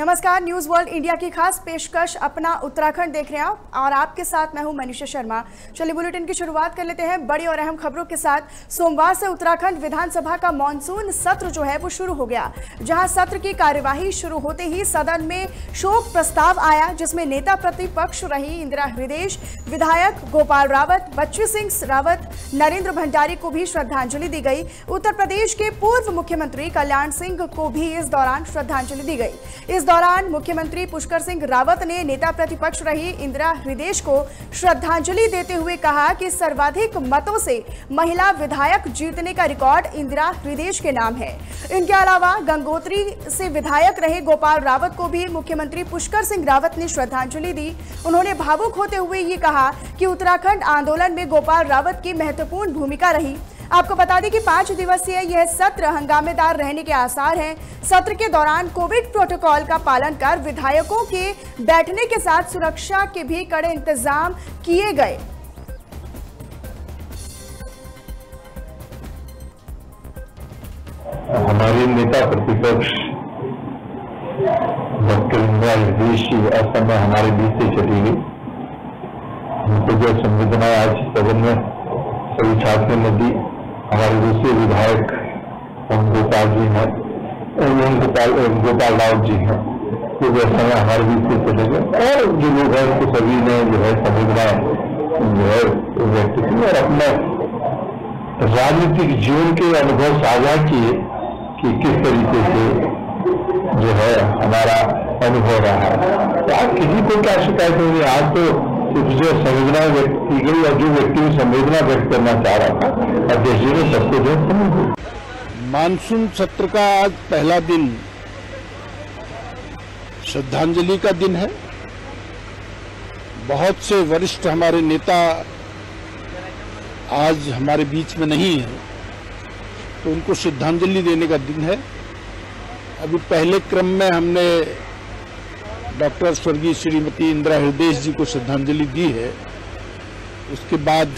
नमस्कार, news world India की खास पेशकश अपना उत्तराखंड देख रहे हैं आप और आपके साथ मैं हूं मनीषा शर्मा। चलिए बुलेटिन की शुरुआत कर लेते हैं बड़ी और अहम खबरों के साथ। सोमवार से उत्तराखंड विधानसभा का मॉनसून सत्र जो है वो शुरू हो गया, जहां सत्र की कार्यवाही शुरू होते ही सदन में शोक प्रस्ताव आया, जिसमें नेता प्रतिपक्ष रही इंदिरा हृदय, विधायक गोपाल रावत, बच्चू सिंह रावत, नरेंद्र भंडारी को भी श्रद्धांजलि दी गई। उत्तर प्रदेश के पूर्व मुख्यमंत्री कल्याण सिंह को भी इस दौरान श्रद्धांजलि दी गई। इस दौरान मुख्यमंत्री पुष्कर सिंह रावत ने नेता प्रतिपक्ष रही इंदिरा हृदय को श्रद्धांजलि देते हुए कहा कि सर्वाधिक मतों से महिला विधायक जीतने का रिकॉर्ड इंदिरा हृदय के नाम है। इनके अलावा गंगोत्री से विधायक रहे गोपाल रावत को भी मुख्यमंत्री पुष्कर सिंह रावत ने श्रद्धांजलि दी। उन्होंने भावुक होते हुए ये कहा कि उत्तराखंड आंदोलन में गोपाल रावत की महत्वपूर्ण भूमिका रही। आपको बता दें कि 5 दिवसीय यह सत्र हंगामेदार रहने के आसार हैं। सत्र के दौरान कोविड प्रोटोकॉल का पालन कर विधायकों के बैठने के साथ सुरक्षा के भी कड़े इंतजाम किए गए। हमारी नेता प्रतिपक्ष डॉक्टर इंदिरा हृदय जी असमय हमारे बीच से चली गई। उनको जो संवेदना आज सदन में सभी छात्रों ने दी। हमारे दूसरे विधायक ओम गोपाल जी हैं, गोपाल रावत जी हैं, वो जो समय हमारे बीच से चले गए। और जो लोग हैं उनको सभी ने जो है संवेदना जो है व्यक्त की और अपने राजनीतिक जीवन के अनुभव साझा किए कि किस तरीके से जो है हमारा अनुभव रहा है। तो आज किसी को क्या शिकायत होगी? आज तो जो संवेदना व्यक्त की गई और जो व्यक्ति संवेदना व्यक्त करना चाह रहा था अध्यक्ष जी ने सबको जो समझ। मानसून सत्र का आज पहला दिन श्रद्धांजलि का दिन है। बहुत से वरिष्ठ हमारे नेता आज हमारे बीच में नहीं है, तो उनको श्रद्धांजलि देने का दिन है। अभी पहले क्रम में हमने डॉक्टर स्वर्गीय श्रीमती इंदिरा हृदय जी को श्रद्धांजलि दी है। उसके बाद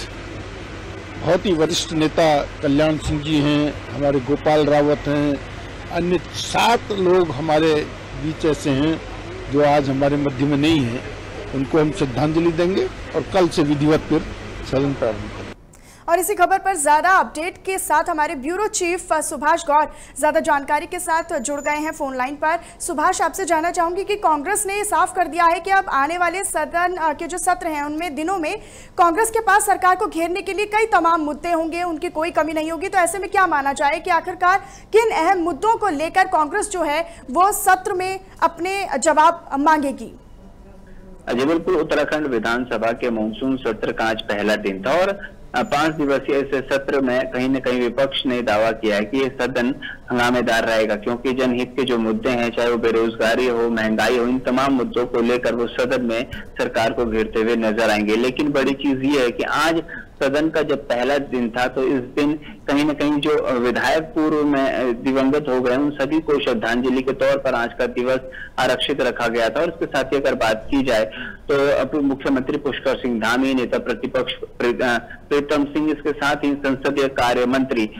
बहुत ही वरिष्ठ नेता कल्याण सिंह जी हैं, हमारे गोपाल रावत हैं, अन्य 7 लोग हमारे बीच ऐसे हैं जो आज हमारे मध्य में नहीं हैं। उनको हम श्रद्धांजलि देंगे और कल से विधिवत फिर सदन प्रारंभ करेंगे। और इसी खबर पर ज्यादा अपडेट के साथ हमारे ब्यूरो चीफ सुभाष गौर ज्यादा जानकारी के साथ जुड़ गए हैं फोन लाइन पर। सुभाष, आपसे जानना चाहूंगी कि कांग्रेस ने साफ कर दिया है कि अब आने वाले सदन के जो सत्र हैं उनमें दिनों में कांग्रेस के पास सरकार को घेरने के लिए कई तमाम मुद्दे होंगे, उनकी कोई कमी नहीं होगी। तो ऐसे में क्या माना जाए कि आखिरकार किन अहम मुद्दों को लेकर कांग्रेस जो है वो सत्र में अपने जवाब मांगेगी? जबलपुर उत्तराखंड विधानसभा के मानसून सत्र का आज पहला दिन था और 5 दिवसीय इस सत्र में कहीं न कहीं विपक्ष ने दावा किया है कि ये सदन हंगामेदार रहेगा, क्योंकि जनहित के जो मुद्दे हैं, चाहे वो बेरोजगारी हो, महंगाई हो, इन तमाम मुद्दों को लेकर वो सदन में सरकार को घेरते हुए नजर आएंगे। लेकिन बड़ी चीज ये है कि आज सदन का जब पहला दिन था तो इस दिन कहीं न कहीं जो विधायक पूर्व में दिवंगत हो गए उन सभी को श्रद्धांजलि के तौर पर आज का दिवस आरक्षित रखा गया था। और इसके साथ ही अगर बात की जाए तो अब मुख्यमंत्री पुष्कर सिंह धामी, नेता प्रतिपक्ष प्रीतम सिंह, इसके साथ ही संसदीय कार्य मंत्री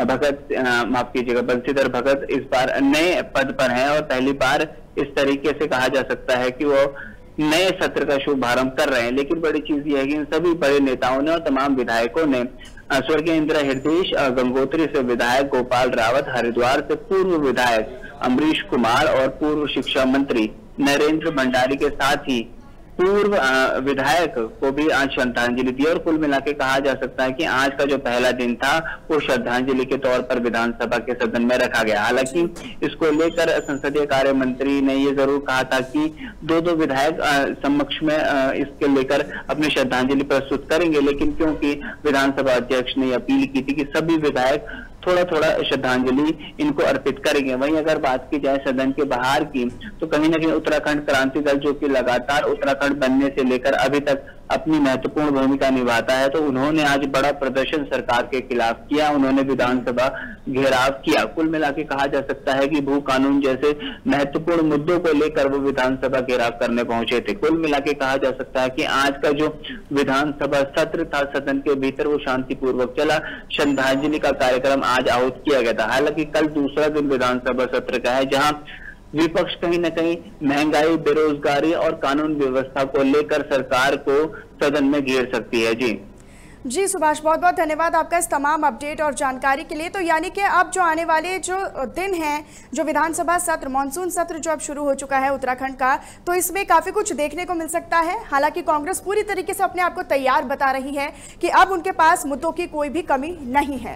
माफ कीजिएगा बंशीधर भगत इस बार नए पद पर हैं और पहली बार इस तरीके से कहा जा सकता है कि वो नए सत्र का शुभारंभ कर रहे हैं। लेकिन बड़ी चीज ये है कि इन सभी बड़े नेताओं ने और तमाम विधायकों ने स्वर्गीय इंदिरा हृदय, गंगोत्री से विधायक गोपाल रावत, हरिद्वार से पूर्व विधायक अमरीश कुमार और पूर्व शिक्षा मंत्री नरेंद्र भंडारी के साथ ही पूर्व विधायक को भी आज श्रद्धांजलि दी। और कुल मिला के कहा जा सकता है कि आज का जो पहला दिन था वो श्रद्धांजलि के तौर पर विधानसभा के सदन में रखा गया। हालांकि इसको लेकर संसदीय कार्य मंत्री ने ये जरूर कहा था कि 2 विधायक समक्ष में इसके लेकर अपनी श्रद्धांजलि प्रस्तुत करेंगे, लेकिन क्योंकि विधानसभा अध्यक्ष ने अपील की थी कि सभी विधायक थोड़ा थोड़ा श्रद्धांजलि इनको अर्पित करेंगे। वहीं अगर बात की जाए सदन के बाहर की तो कहीं न कहीं उत्तराखंड क्रांति दल जो कि लगातार उत्तराखंड बनने से लेकर अभी तक अपनी महत्वपूर्ण भूमिका निभाता है, तो उन्होंने आज बड़ा प्रदर्शन सरकार के खिलाफ किया। उन्होंने विधानसभा घेराव किया। कुल मिला के कहा जा सकता है कि भू कानून जैसे महत्वपूर्ण मुद्दों को लेकर वो विधानसभा घेराव करने पहुंचे थे। कुल मिला के कहा जा सकता है कि आज का जो विधानसभा सत्र था सदन के भीतर वो शांतिपूर्वक चला। श्रद्धांजलि का कार्यक्रम आज आहूत किया गया था। हालांकि कल दूसरा दिन विधानसभा सत्र का है, जहां विपक्ष कहीं न कहीं महंगाई, बेरोजगारी और कानून व्यवस्था को लेकर सरकार को सदन में घेर सकती है। जी सुभाष, बहुत बहुत धन्यवाद आपका इस तमाम अपडेट और जानकारी के लिए। तो यानी कि अब जो आने वाले जो दिन हैं, जो विधानसभा सत्र, मानसून सत्र जो अब शुरू हो चुका है उत्तराखंड का, तो इसमें काफ़ी कुछ देखने को मिल सकता है। हालांकि कांग्रेस पूरी तरीके से अपने आप को तैयार बता रही है कि अब उनके पास मुद्दों की कोई भी कमी नहीं है।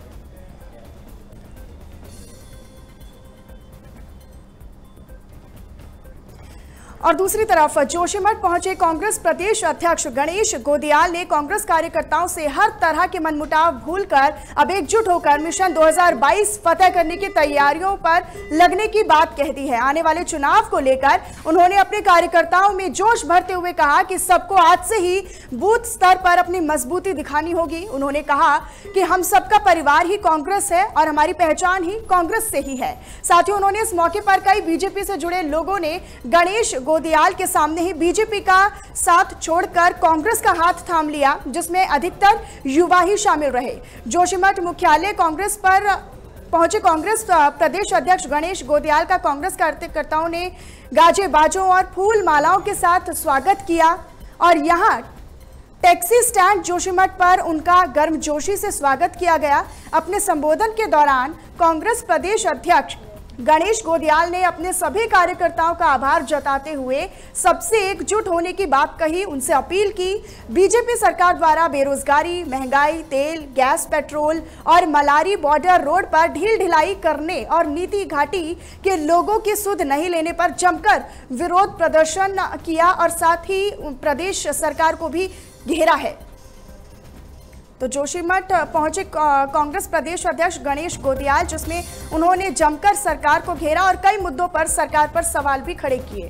और दूसरी तरफ जोशीमठ पहुंचे कांग्रेस प्रदेश अध्यक्ष गणेश गोदियाल ने कांग्रेस कार्यकर्ताओं से हर तरह के मनमुटाव भूलकर अब एकजुट होकर मिशन 2022 फतेह करने की तैयारियों पर लगने की बात कह दी है। आने वाले चुनाव को लेकर उन्होंने अपने कार्यकर्ताओं में जोश भरते हुए कहा कि सबको आज से ही बूथ स्तर पर अपनी मजबूती दिखानी होगी। उन्होंने कहा कि हम सबका परिवार ही कांग्रेस है और हमारी पहचान ही कांग्रेस से ही है। साथ ही उन्होंने इस मौके पर कई बीजेपी से जुड़े लोगों ने गणेश गोदियाल के सामने ही बीजेपी का साथ छोड़कर कांग्रेस का हाथ थाम लिया, जिसमें अधिकतर युवा ही शामिल रहे। जोशीमठ मुख्यालय कांग्रेस पर पहुंचे कांग्रेस प्रदेश अध्यक्ष गणेश गोदियाल का कांग्रेस कार्यकर्ताओं ने गाजे बाजों और फूल मालाओं के साथ स्वागत किया और यहां टैक्सी स्टैंड जोशीमठ पर उनका गर्मजोशी से स्वागत किया गया। अपने संबोधन के दौरान कांग्रेस प्रदेश अध्यक्ष गणेश गोदियाल ने अपने सभी कार्यकर्ताओं का आभार जताते हुए सबसे एकजुट होने की बात कही, उनसे अपील की बीजेपी सरकार द्वारा बेरोजगारी, महंगाई, तेल, गैस, पेट्रोल और मलारी बॉर्डर रोड पर ढील ढिलाई करने और नीति घाटी के लोगों की सुध नहीं लेने पर जमकर विरोध प्रदर्शन किया और साथ ही प्रदेश सरकार को भी घेरा है। तो जोशीमठ पहुंचे कांग्रेस प्रदेश अध्यक्ष गणेश गोदियाल, जिसमें उन्होंने जमकर सरकार को घेरा और कई मुद्दों पर सरकार पर सवाल भी खड़े किए।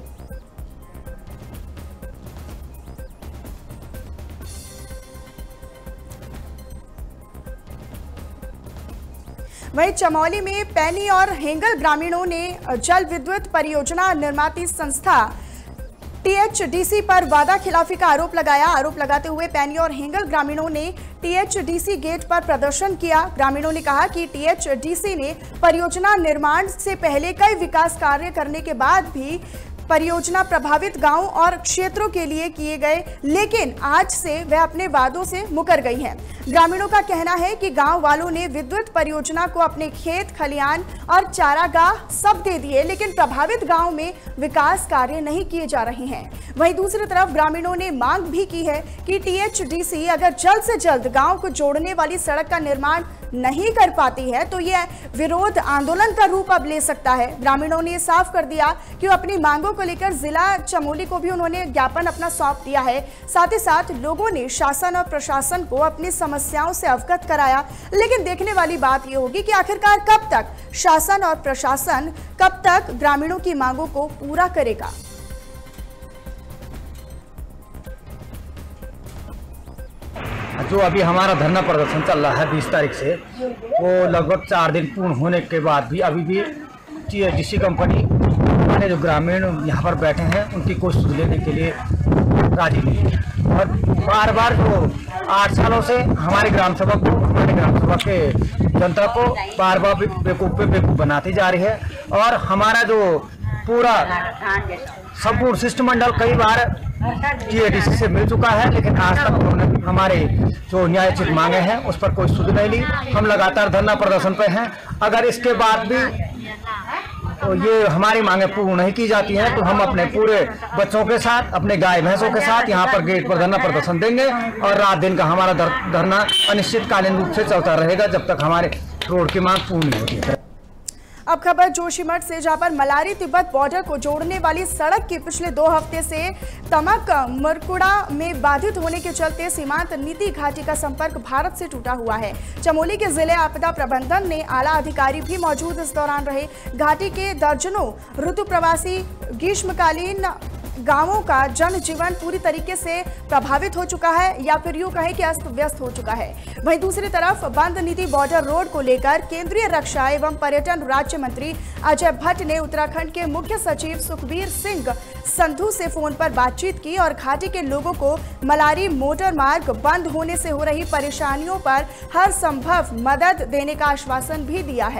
वहीं चमोली में पैनी और हेंगल ग्रामीणों ने जल विद्युत परियोजना निर्माती संस्था टीएचडीसी पर वादा खिलाफी का आरोप लगाया। आरोप लगाते हुए पैनी और हेंगल ग्रामीणों ने टीएचडीसी गेट पर प्रदर्शन किया। ग्रामीणों ने कहा कि टीएचडीसी ने परियोजना निर्माण से पहले कई विकास कार्य करने के बाद भी परियोजना प्रभावित गांवों और क्षेत्रों के लिए किए गए, लेकिन आज से वह अपने वादों से मुकर गई हैं। ग्रामीणों का कहना है कि गांव वालों ने विद्युत परियोजना को अपने खेत, खलियान और चारागाह सब दे दिए, लेकिन प्रभावित गांव में विकास कार्य नहीं किए जा रहे हैं। वहीं दूसरी तरफ ग्रामीणों ने मांग भी की है कि टीएचडीसी अगर जल्द से जल्द गांव को जोड़ने वाली सड़क का निर्माण नहीं कर पाती है तो यह विरोध आंदोलन का रूप अब ले सकता है। ग्रामीणों ने साफ कर दिया कि वो अपनी मांगों को लेकर जिला चमोली को भी उन्होंने ज्ञापन अपना सौंप दिया है। साथ ही साथ लोगों ने शासन और प्रशासन को अपनी समस्याओं से अवगत कराया। लेकिन देखने वाली बात यह होगी कि आखिरकार कब तक शासन और प्रशासन कब तक ग्रामीणों की मांगों को पूरा करेगा। जो अभी हमारा धरना प्रदर्शन चल रहा है 20 तारीख से, वो लगभग 4 दिन पूर्ण होने के बाद भी अभी भी टीएचडीसी कंपनी वाले जो ग्रामीण यहाँ पर बैठे हैं उनकी कोई सुध लेने के लिए राजी नहीं है। और बार बार जो 8 सालों से हमारे ग्राम सभा के जनता को बार बार बेवकूफ़ पे बेवकूफ़ बनाती जा रही है। और हमारा जो पूरा संपूर्ण शिष्टमंडल कई बार टीएचडीसी से मिल चुका है, लेकिन आज तक उन्होंने हमारे जो न्यायोचित मांगे हैं उस पर कोई सुध नहीं ली। हम लगातार धरना प्रदर्शन पे हैं। अगर इसके बाद भी तो ये हमारी मांगे पूर्ण नहीं की जाती हैं तो हम अपने पूरे बच्चों के साथ, अपने गाय भैंसों के साथ यहाँ पर गेट पर धरना प्रदर्शन देंगे और रात दिन का हमारा धरना अनिश्चितकालीन रूप से चलता रहेगा जब तक हमारे रोड की मांग पूर्ण नहीं होती है। अब खबर जोशीमठ से, जहां पर मलारी तिब्बत बॉर्डर को जोड़ने वाली सड़क की पिछले 2 हफ्ते से तमक मरकुड़ा में बाधित होने के चलते सीमांत नीति घाटी का संपर्क भारत से टूटा हुआ है। चमोली के जिले आपदा प्रबंधन ने आला अधिकारी भी मौजूद इस दौरान रहे। घाटी के दर्जनों ऋतु प्रवासी ग्रीष्मकालीन गांवों का जनजीवन पूरी तरीके से प्रभावित हो चुका है या फिर यूं कहें कि अस्त व्यस्त हो चुका है। वहीं दूसरी तरफ बंद नीति बॉर्डर रोड को लेकर केंद्रीय रक्षा एवं पर्यटन राज्य मंत्री अजय भट्ट ने उत्तराखंड के मुख्य सचिव सुखबीर सिंह संधू से फोन पर बातचीत की और घाटी के लोगों को मलारी मोटर मार्ग बंद होने से हो रही परेशानियों पर हर संभव मदद देने का आश्वासन भी दिया है।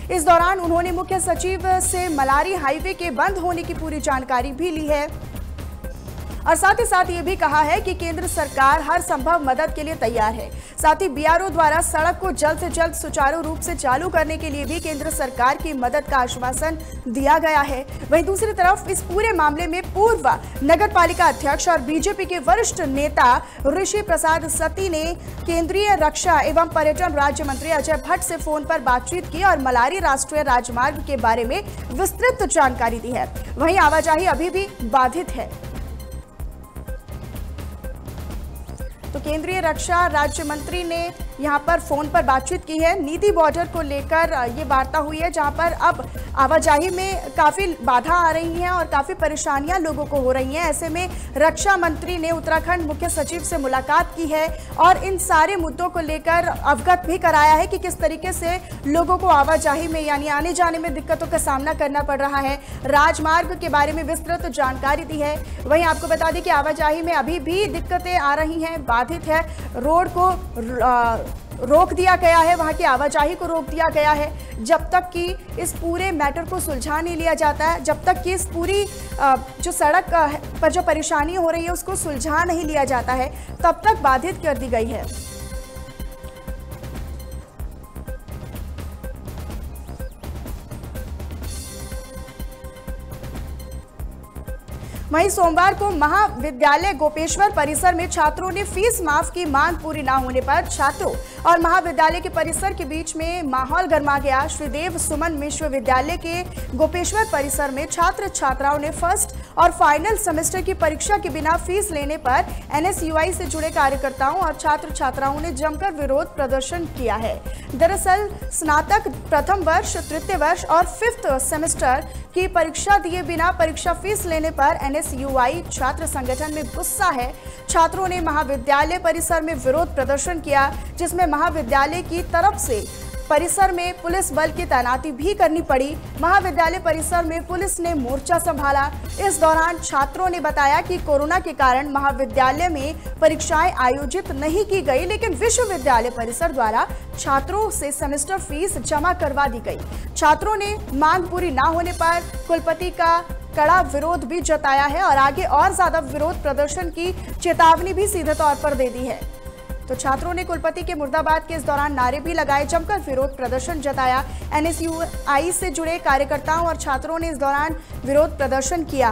इस दौरान उन्होंने मुख्य सचिव से मलारी हाईवे के बंद होने की पूरी जानकारी भी ली है और साथ ही साथ ये भी कहा है कि केंद्र सरकार हर संभव मदद के लिए तैयार है। साथ ही बीआरओ द्वारा सड़क को जल्द से जल्द सुचारू रूप से चालू करने के लिए भी केंद्र सरकार की मदद का आश्वासन दिया गया है। वहीं दूसरी तरफ इस पूरे मामले में पूर्व नगर पालिका अध्यक्ष और बीजेपी के वरिष्ठ नेता ऋषि प्रसाद सती ने केंद्रीय रक्षा एवं पर्यटन राज्य मंत्री अजय भट्ट से फोन पर बातचीत की और मलारी राष्ट्रीय राजमार्ग के बारे में विस्तृत जानकारी दी है। वहीं आवाजाही अभी भी बाधित है। तो केंद्रीय रक्षा राज्य मंत्री ने यहां पर फोन पर बातचीत की है। नीति बॉर्डर को लेकर ये वार्ता हुई है, जहां पर अब आवाजाही में काफी बाधा आ रही है और काफी परेशानियां लोगों को हो रही हैं। ऐसे में रक्षा मंत्री ने उत्तराखंड मुख्य सचिव से मुलाकात की है और इन सारे मुद्दों को लेकर अवगत भी कराया है कि किस तरीके से लोगों को आवाजाही में यानी आने जाने में दिक्कतों का सामना करना पड़ रहा है। राजमार्ग के बारे में विस्तृत जानकारी दी है। वहीं आपको बता दें कि आवाजाही में अभी भी दिक्कतें आ रही हैं, बाधित है। रोड को रोक दिया गया है, वहां की आवाजाही को रोक दिया गया है जब तक कि इस पूरे मैटर को सुलझा नहीं लिया जाता है, जब तक कि इस पूरी जो सड़क पर जो परेशानी हो रही है उसको सुलझा नहीं लिया जाता है, तब तक बाधित कर दी गई है। वहीं सोमवार को महाविद्यालय गोपेश्वर परिसर में छात्रों ने फीस माफ की मांग पूरी न होने पर छात्रों और महाविद्यालय के परिसर के बीच में माहौल गर्मा गया। श्रीदेव सुमन विश्वविद्यालय के गोपेश्वर परिसर में छात्र छात्राओं ने फर्स्ट और फाइनल सेमेस्टर की परीक्षा के बिना फीस लेने पर एनएसयूआई से जुड़े कार्यकर्ताओं और छात्र छात्राओं ने जमकर विरोध प्रदर्शन किया है। दरअसल स्नातक प्रथम वर्ष, तृतीय वर्ष और 5th सेमेस्टर की परीक्षा दिए बिना परीक्षा फीस लेने पर एनएसयूआई छात्र संगठन में गुस्सा है। छात्रों ने महाविद्यालय परिसर में विरोध प्रदर्शन किया, जिसमें महाविद्यालय की तरफ से परिसर में पुलिस बल की तैनाती भी करनी पड़ी। महाविद्यालय परिसर में पुलिस ने मोर्चा संभाला। इस दौरान छात्रों ने बताया कि कोरोना के कारण महाविद्यालय में परीक्षाएं आयोजित नहीं की गई, लेकिन विश्वविद्यालय परिसर द्वारा छात्रों से सेमेस्टर फीस जमा करवा दी गई। छात्रों ने मांग पूरी न होने पर कुलपति का कड़ा विरोध भी जताया है और आगे और ज्यादा विरोध प्रदर्शन की चेतावनी भी सीधे तौर पर दे दी है। तो छात्रों ने कुलपति के मुर्दाबाद के इस दौरान नारे भी लगाए, जमकर विरोध प्रदर्शन जताया। एनएसयूआई से जुड़े कार्यकर्ताओं और छात्रों ने इस दौरान विरोध प्रदर्शन किया।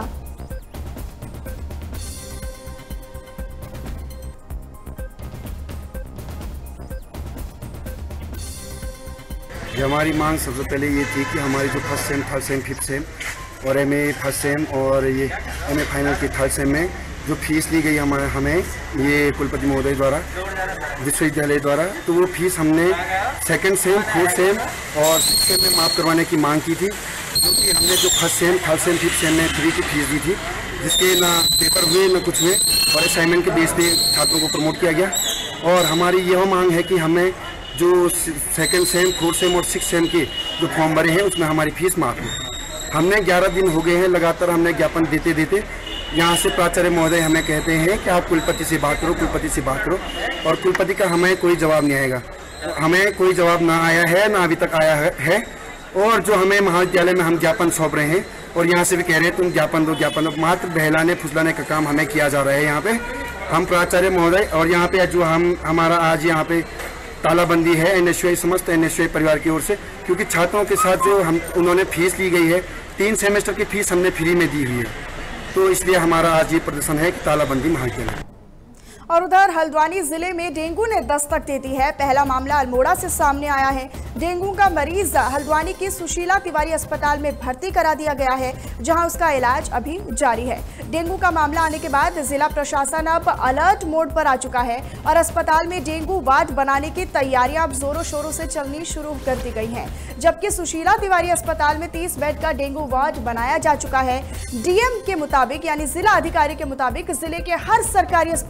हमारी मांग सबसे पहले ये थी कि हमारी जो first sem, third sem, fifth sem और एमए फर्स्ट सेम और ये एमए फाइनल की थर्ड सेम में जो फीस ली गई हमें ये कुलपति महोदय द्वारा, विश्वविद्यालय द्वारा, तो वो फीस हमने सेकंड सेम, फोर्थ सेम और सिक्स सेम में माफ़ करवाने की मांग की थी, क्योंकि हमने जो first sem, third sem, fifth sem में फ्री की फीस दी थी, जिसके ना पेपर हुए ना कुछ हुए और असाइनमेंट के बेस पे छात्रों को प्रमोट किया गया। और हमारी यह मांग है कि हमें जो सेकंड सेम, फोर्थ सेम और सिक्स सेम के जो फॉर्म भरे हैं उसमें हमारी फीस माफ़ हो। हमने 11 दिन हो गए हैं लगातार हमने ज्ञापन देते देते, यहाँ से प्राचार्य महोदय हमें कहते हैं कि आप कुलपति से बात करो, कुलपति से बात करो, और कुलपति का हमें कोई जवाब नहीं आएगा। हमें कोई जवाब ना आया है, ना अभी तक आया है। और जो हमें महाविद्यालय में हम ज्ञापन सौंप रहे हैं और यहाँ से भी कह रहे हैं तुम ज्ञापन दो, ज्ञापन दो, मात्र बहलाने फुसलाने का काम हमें किया जा रहा है यहाँ पे। हम प्राचार्य महोदय और यहाँ पे जो हमारा आज यहाँ पे तालाबंदी है एनएसयूआई, समस्त एनएसयूआई परिवार की ओर से, क्योंकि छात्रों के साथ जो उन्होंने फीस ली गई है, 3 सेमेस्टर की फीस हमने फ्री में दी हुई है, तो इसलिए हमारा आज ये प्रदर्शन है कि तालाबंदी महाविद्यालय। और उधर हल्द्वानी जिले में डेंगू ने दस्तक दे दी है। पहला मामला अल्मोड़ा से सामने आया है। डेंगू का मरीज हल्द्वानी की सुशीला तिवारी अस्पताल में भर्ती करा दिया गया है, जहां उसका इलाज अभी जारी है। डेंगू का मामला आने के बाद जिला प्रशासन अब अलर्ट मोड पर आ चुका है और अस्पताल में डेंगू वार्ड बनाने की तैयारियां अब जोरों शोरों से चलनी शुरू कर दी गई हैं, जबकि सुशीला तिवारी अस्पताल में 30 बेड का डेंगू वार्ड बनाया जा चुका है। डीएम के मुताबिक यानी जिला अधिकारी के मुताबिक जिले के हर सरकारी अस्पताल में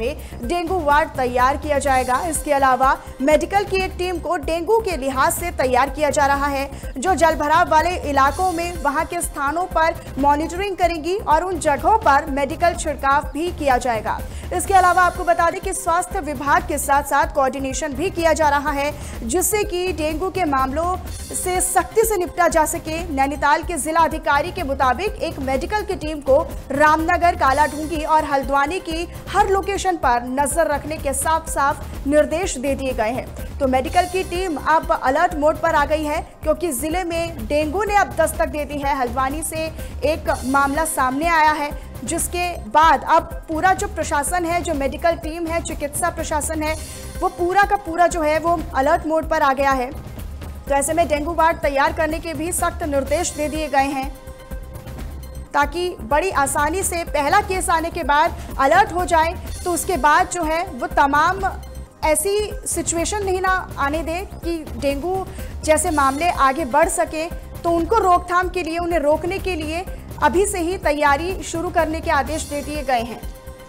लिए डेंगू वार्ड तैयार किया जाएगा। इसके अलावा मेडिकल की एक टीम को डेंगू के लिहाज से तैयार किया जा रहा है, जो जलभराव वाले इलाकों में वहां के स्थानों पर मॉनिटरिंग करेगी और उन जगहों पर मेडिकल छिड़काव भी किया जाएगा। इसके अलावा आपको बता दें कि स्वास्थ्य विभाग के साथ साथ कोऑर्डिनेशन भी किया जा रहा है, जिससे कि डेंगू के मामलों से सख्ती से निपटा जा सके। नैनीताल के जिला अधिकारी के मुताबिक एक मेडिकल की टीम को रामनगर, कालाढूंगी और हल्द्वानी की हर लोकेशन पर नजर रखने के साफ साफ निर्देश दे दिए गए हैं। तो मेडिकल की टीम अब अलर्ट मोड पर आ गई है, क्योंकि जिले में डेंगू ने अब दस्तक दे दी है। हल्द्वानी से एक मामला सामने आया है, जिसके बाद अब पूरा जो प्रशासन है, जो मेडिकल टीम है, चिकित्सा प्रशासन है, वो पूरा का पूरा जो है वो अलर्ट मोड पर आ गया है। तो ऐसे में डेंगू वार्ड तैयार करने के भी सख्त निर्देश दे दिए गए हैं, ताकि बड़ी आसानी से पहला केस आने के बाद अलर्ट हो जाए, तो उसके बाद जो है वो तमाम ऐसी सिचुएशन नहीं ना आने दे कि डेंगू जैसे मामले आगे बढ़ सके। तो उनको रोकथाम के लिए, उन्हें रोकने के लिए अभी से ही तैयारी शुरू करने के आदेश दे दिए गए हैं।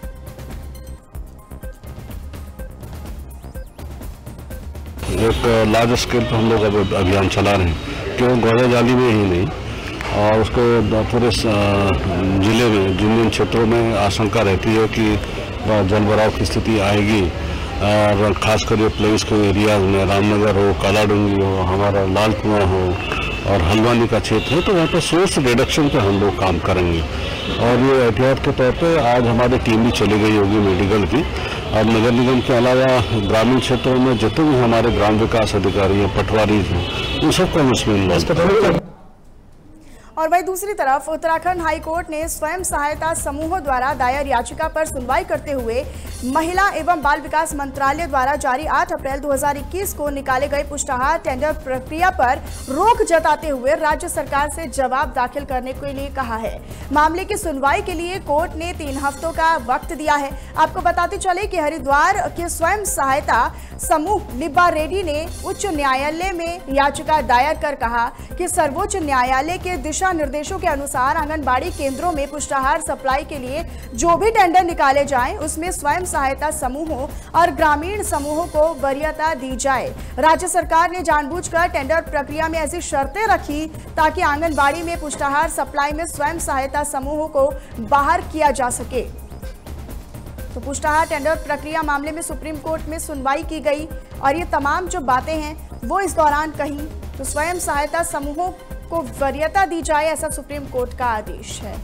एक लार्ज स्केल पर हम लोग अब अभियान चला रहे हैं, केवल गौजाजाली में ही नहीं, और उसको पूरे जिले में जिन जिन क्षेत्रों में आशंका रहती है कि जलभराव की स्थिति आएगी, और खासकर ये प्लेस के एरियाज में रामनगर हो, कालाडूंगी हो, हमारा लाल कुआं हो और हल्द्वानी का क्षेत्र है, तो वहाँ पर सोर्स रिडक्शन पे हम लोग काम करेंगे। और ये एहतियात के तौर पे आज हमारी टीम भी चली गई होगी मेडिकल की, और नगर निगम के अलावा ग्रामीण क्षेत्रों में जितने भी हमारे ग्राम विकास अधिकारी हैं, पटवारी हैं, उन सबको हम इसमें इन्वॉल्व। और वहीं दूसरी तरफ उत्तराखंड हाईकोर्ट ने स्वयं सहायता समूहों द्वारा दायर याचिका पर सुनवाई करते हुए महिला एवं बाल विकास मंत्रालय द्वारा जारी 8 अप्रैल 2021 को निकाले गए पुष्टाहार टेंडर प्रक्रिया पर रोक जताते हुए राज्य सरकार से जवाब दाखिल करने के लिए कहा है। मामले की सुनवाई के लिए कोर्ट ने 3 हफ्तों का वक्त दिया है। आपको बताते चले कि हरिद्वार के स्वयं सहायता समूह लिब्बा रेड्डी ने उच्च न्यायालय में याचिका दायर कर कहा कि सर्वोच्च न्यायालय के दिशा निर्देशों के अनुसार आंगनबाड़ी केंद्रों में पुष्टाहार सप्लाई के लिए जो भी टेंडर निकाले जाएं, उसमें स्वयं सहायता समूहों और ग्रामीण समूहों को वरीयता दी जाए। राज्य सरकार ने जानबूझकर टेंडर प्रक्रिया में ऐसी शर्तें रखी ताकि आंगनबाड़ी में पुष्टाहार सप्लाई में स्वयं सहायता समूहों को बाहर किया जा सके। तो पुष्टाहार टेंडर प्रक्रिया मामले में सुप्रीम कोर्ट में सुनवाई की गई, और ये तमाम जो बातें हैं वो इस दौरान कहीं तो स्वयं सहायता समूहों को वरीयता दी जाए, ऐसा सुप्रीम कोर्ट का आदेश है।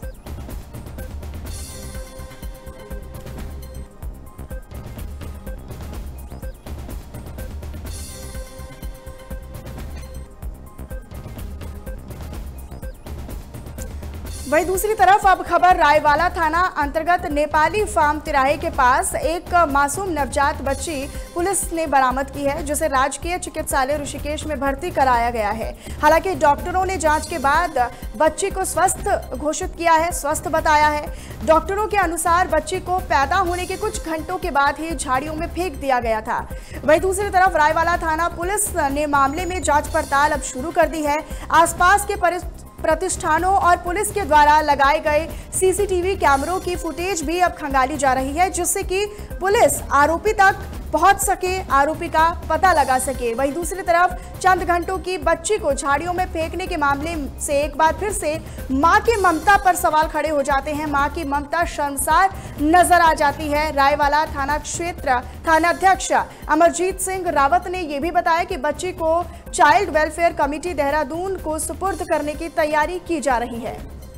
वहीं दूसरी तरफ अब खबर रायवाला थाना अंतर्गत नेपाली फार्म तिराहे के पास एक मासूम नवजात बच्ची पुलिस ने बरामद की है, जिसे राजकीय चिकित्सालय ऋषिकेश में भर्ती कराया गया है। हालांकि डॉक्टरों ने जांच के बाद बच्ची को स्वस्थ घोषित किया है, स्वस्थ बताया है। डॉक्टरों के अनुसार बच्ची को पैदा होने के कुछ घंटों के बाद ही झाड़ियों में फेंक दिया गया था। वहीं दूसरी तरफ रायवाला थाना पुलिस ने मामले में जांच पड़ताल अब शुरू कर दी है। आसपास के प्रतिष्ठानों और पुलिस के द्वारा लगाए गए सीसीटीवी कैमरों की फुटेज भी अब खंगाली जा रही है, जिससे कि पुलिस आरोपी तक पहुंच सके, आरोपी का पता लगा सके। वहीं दूसरी तरफ चंद घंटों की बच्ची को झाड़ियों में फेंकने के मामले से एक बार फिर से मां की ममता पर सवाल खड़े हो जाते हैं। मां की ममता शर्मसार नजर आ जाती है। रायवाला थाना क्षेत्र थानाध्यक्ष अमरजीत सिंह रावत ने यह भी बताया कि बच्ची को चाइल्ड वेलफेयर कमेटी देहरादून को सुपुर्द करने की तैयारी की जा रही है।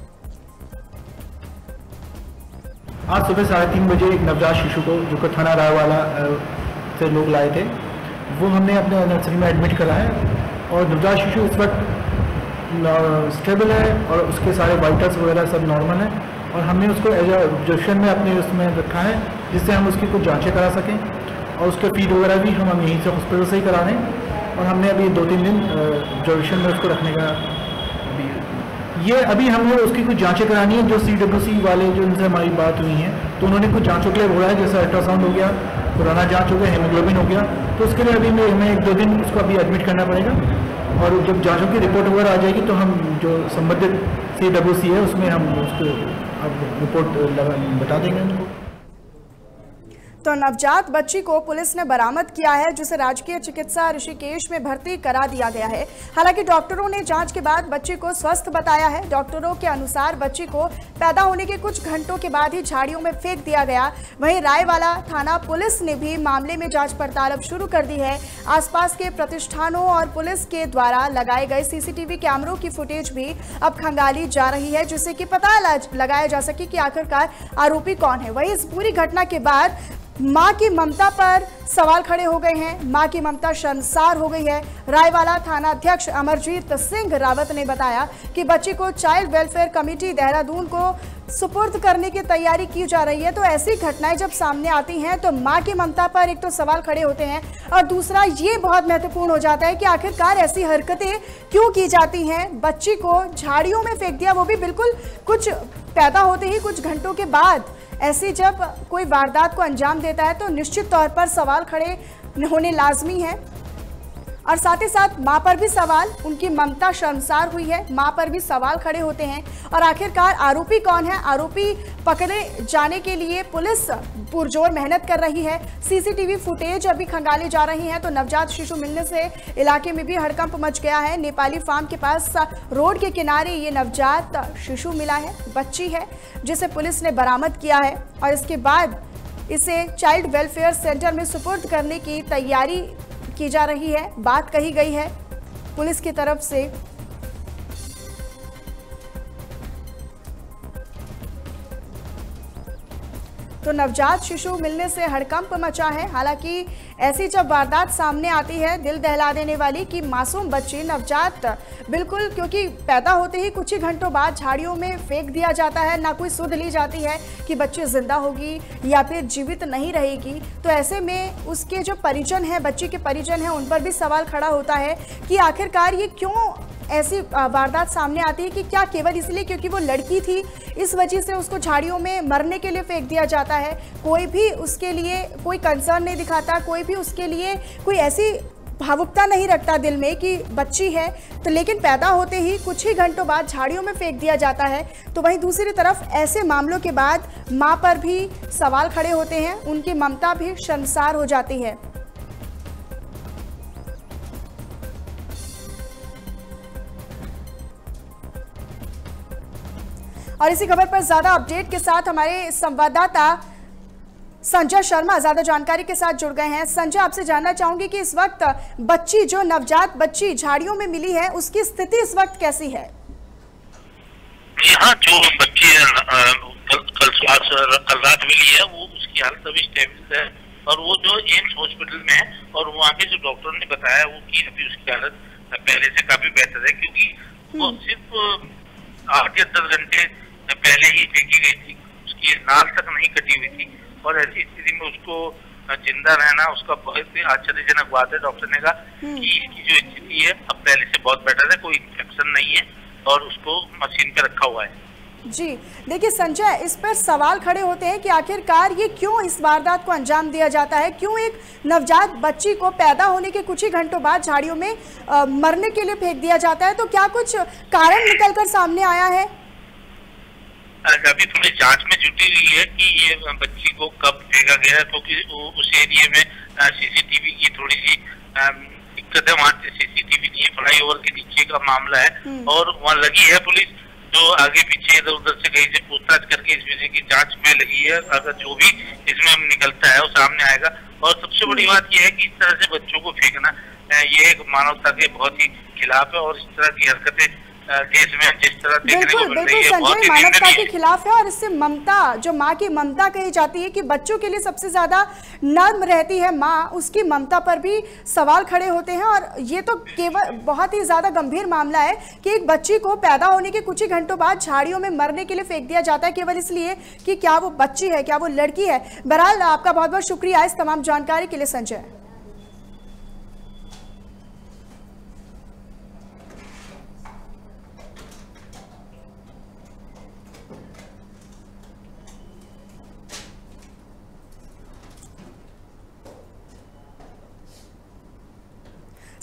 आज सुबह 3:30 बजे एक नवजात शिशु को, जो थाना रायवाला से लोग लाए थे, वो हमने अपने नर्सरी में एडमिट करा है। और नवजात शिशु इस वक्त स्टेबल है और उसके सारे वाइटल्स वगैरह सब नॉर्मल है, और हमने उसको एज ऑब्जर्वेशन में अपने उसमें रखा है, जिससे हम उसकी कुछ जांचें करा सकें। और उसके फीड वगैरह भी हम यहीं से हॉस्पिटल से ही करा रहे हैं, और हमने अभी 2-3 दिन ऑब्जर्वेशन में उसको रखने का अभी हमने उसकी कुछ जांचें करानी है। जो CWC वाले जो उनसे हमारी बात हुई है, तो उन्होंने कुछ जांचों के लिए बोला है, जैसे अल्ट्रासाउंड हो गया, पुराना जांच हो गया, हेमोग्लोबिन हो गया। तो उसके लिए अभी हमें 1-2 दिन उसको अभी एडमिट करना पड़ेगा, और जब जांचों की रिपोर्ट वगैरह आ जाएगी तो हम जो संबंधित CWC है उसमें हम उसको अब रिपोर्ट बता देंगे उनको। तो नवजात बच्ची को पुलिस ने बरामद किया है, जिसे राजकीय चिकित्सा ऋषिकेश में भर्ती करा दिया गया है। हालांकि डॉक्टरों ने जांच के बाद बच्ची को स्वस्थ बताया है। डॉक्टरों के अनुसार बच्ची को पैदा होने के कुछ घंटों के बाद ही झाड़ियों में फेंक दिया गया। वहीं रायवाला थाना पुलिस ने भी मामले में जांच पड़ताल अब शुरू कर दी है। आसपास के प्रतिष्ठानों और पुलिस के द्वारा लगाए गए सीसीटीवी कैमरों की फुटेज भी अब खंगाली जा रही है, जिससे कि पता लगाया जा सके कि आखिरकार आरोपी कौन है। वहीं इस पूरी घटना के बाद मां की ममता पर सवाल खड़े हो गए हैं। मां की ममता शर्मसार हो गई है। रायवाला थाना अध्यक्ष अमरजीत सिंह रावत ने बताया कि बच्ची को चाइल्ड वेलफेयर कमेटी देहरादून को सुपुर्द करने की तैयारी की जा रही है। तो ऐसी घटनाएं जब सामने आती हैं तो मां की ममता पर एक तो सवाल खड़े होते हैं और दूसरा ये बहुत महत्वपूर्ण हो जाता है कि आखिरकार ऐसी हरकतें क्यों की जाती हैं। बच्ची को झाड़ियों में फेंक दिया, वो भी बिल्कुल कुछ पैदा होते ही कुछ घंटों के बाद। ऐसी जब कोई वारदात को अंजाम देता है तो निश्चित तौर पर सवाल खड़े होने लाजमी है और साथ ही साथ मां पर भी सवाल, उनकी ममता शर्मसार हुई है, मां पर भी सवाल खड़े होते हैं। और आखिरकार आरोपी कौन है, आरोपी पकड़े जाने के लिए पुलिस पुरजोर मेहनत कर रही है। सीसीटीवी फुटेज अभी खंगाली जा रही है। तो नवजात शिशु मिलने से इलाके में भी हड़कंप मच गया है। नेपाली फार्म के पास रोड के किनारे ये नवजात शिशु मिला है, बच्ची है, जिसे पुलिस ने बरामद किया है और इसके बाद इसे चाइल्ड वेलफेयर सेंटर में सुपुर्द करने की तैयारी की जा रही है। बात कही गई है पुलिस की तरफ से। तो नवजात शिशु मिलने से हड़कंप मचा है। हालांकि ऐसी जब वारदात सामने आती है दिल दहला देने वाली कि मासूम बच्ची नवजात बिल्कुल, क्योंकि पैदा होते ही कुछ ही घंटों बाद झाड़ियों में फेंक दिया जाता है, ना कोई सुध ली जाती है कि बच्ची जिंदा होगी या फिर जीवित नहीं रहेगी। तो ऐसे में उसके जो परिजन हैं, बच्ची के परिजन हैं, उन पर भी सवाल खड़ा होता है कि आखिरकार ये क्यों ऐसी वारदात सामने आती है कि क्या केवल इसलिए क्योंकि वो लड़की थी इस वजह से उसको झाड़ियों में मरने के लिए फेंक दिया जाता है। कोई भी उसके लिए कोई कंसर्न नहीं दिखाता, कोई भी उसके लिए कोई ऐसी भावुकता नहीं रखता दिल में कि बच्ची है तो, लेकिन पैदा होते ही कुछ ही घंटों बाद झाड़ियों में फेंक दिया जाता है। तो वहीं दूसरी तरफ ऐसे मामलों के बाद मां पर भी सवाल खड़े होते हैं, उनकी ममता भी शर्मसार हो जाती है। और इसी खबर पर ज्यादा अपडेट के साथ हमारे संवाददाता संजय शर्मा ज्यादा जानकारी के साथ जुड़ गए हैं। संजय, आपसे जानना चाहूंगी कि इस वक्त बच्ची, जो नवजात बच्ची झाड़ियों में मिली है, उसकी स्थिति इस वक्त कैसी है? यहाँ जो बच्ची कल रात मिली है वो उसकी हालत अभी स्टेबल है और वो जो एम्स हॉस्पिटल में है और वहाँ के जो डॉक्टर ने बताया वो कि अभी उसकी हालत पहले से काफी बेहतर है, क्योंकि वो सिर्फ 8 या 10 घंटे पहले ही फेंकी गई थी, उसकी नाल तक नहीं कटी हुई थी और ऐसी स्थिति में उसको जिंदा रहना उसका बहुत ही आश्चर्यजनक बात है। डॉक्टर ने कहा कि इसकी जो स्थिति है अब पहले से बहुत बेटर है, कोई इन्फेक्शन नहीं है और उसको मशीन पे रखा हुआ है। जी देखिए संजय, इस पर सवाल खड़े होते हैं कि आखिरकार ये क्यों इस वारदात को अंजाम दिया जाता है, क्यों एक नवजात बच्ची को पैदा होने के कुछ ही घंटों बाद झाड़ियों में मरने के लिए फेंक दिया जाता है। तो क्या कुछ कारण निकलकर सामने आया है? अभी थोड़ी जांच में जुटी हुई है कि ये बच्ची को कब फेंका गया, क्योंकि उस एरिया में सीसीटीवी की थोड़ी सी दिक्कत है। वहाँ सीसीटीवी नहीं है, फ्लाईओवर के नीचे का मामला है और वहाँ लगी है पुलिस जो आगे पीछे इधर उधर से कहीं से पूछताछ करके इस विषय की जांच में लगी है। अगर जो भी इसमें निकलता है वो सामने आएगा। और सबसे बड़ी बात यह है कि इस तरह से बच्चों को फेंकना ये एक मानवता के बहुत ही खिलाफ है और इस तरह की हरकतें देश में जिस तरह बिल्कुल संजय मानवता के खिलाफ है। और इससे ममता, जो माँ की ममता कही जाती है कि बच्चों के लिए सबसे ज्यादा नर्म रहती है माँ, उसकी ममता पर भी सवाल खड़े होते हैं। और ये तो केवल बहुत ही ज्यादा गंभीर मामला है कि एक बच्ची को पैदा होने के कुछ ही घंटों बाद झाड़ियों में मरने के लिए फेंक दिया जाता है, केवल इसलिए कि क्या वो बच्ची है, क्या वो लड़की है। बहरहाल आपका बहुत बहुत शुक्रिया इस तमाम जानकारी के लिए संजय।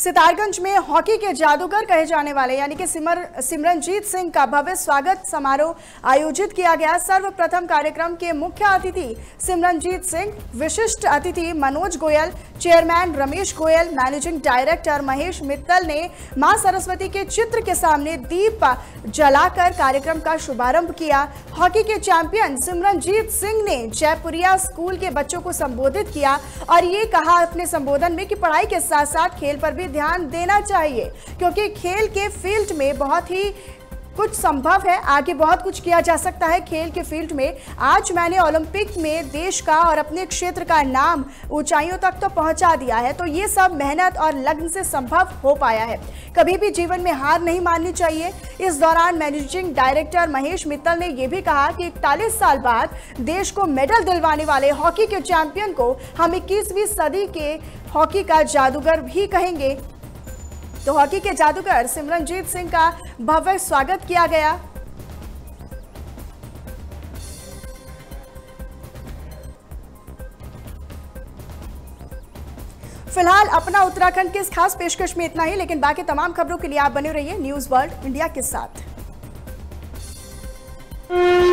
सितारगंज में हॉकी के जादूगर कहे जाने वाले यानी कि सिमरनजीत सिंह का भव्य स्वागत समारोह आयोजित किया गया। सर्वप्रथम कार्यक्रम के मुख्य अतिथि सिमरनजीत सिंह, विशिष्ट अतिथि Manoj Goyal, chairman Ramesh Goyal, managing director Mahesh Mittal ने मां सरस्वती के चित्र के सामने दीप जलाकर कार्यक्रम का शुभारंभ किया। हॉकी के चैंपियन सिमरनजीत सिंह ने जयपुरिया स्कूल के बच्चों को संबोधित किया और ये कहा अपने संबोधन में कि पढ़ाई के साथ साथ खेल पर भी ध्यान देना चाहिए, क्योंकि खेल के फील्ड में बहुत ही कुछ संभव है, आगे बहुत कुछ किया जा सकता है खेल के फील्ड में। आज मैंने ओलंपिक में देश का और अपने क्षेत्र का नाम ऊंचाइयों तक तो पहुंचा दिया है, तो ये सब मेहनत और लगन से संभव हो पाया है। कभी भी जीवन में हार नहीं माननी चाहिए। इस दौरान मैनेजिंग डायरेक्टर महेश मित्तल ने यह भी कहा कि 41 साल बाद देश को मेडल दिलवाने वाले हॉकी के चैंपियन को हम 21वीं सदी के हॉकी का जादूगर भी कहेंगे। तो हॉकी के जादूगर सिमरनजीत सिंह का भव्य स्वागत किया गया। फिलहाल अपना उत्तराखंड के इस खास पेशकश में इतना ही, लेकिन बाकी तमाम खबरों के लिए आप बने रहिए न्यूज़ वर्ल्ड इंडिया के साथ।